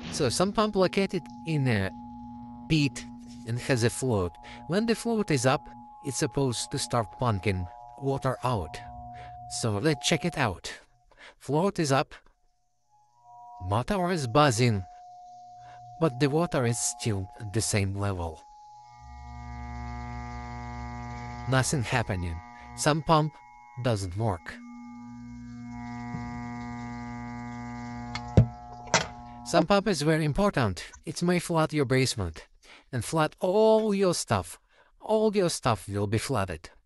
So some pump located in a pit and has a float. When the float is up, it's supposed to start pumping water out. So let's check it out. Float is up, motor is buzzing, but the water is still at the same level. Nothing happening. Some pump doesn't work. Some pump is very important. It may flood your basement and flood all your stuff. All your stuff will be flooded.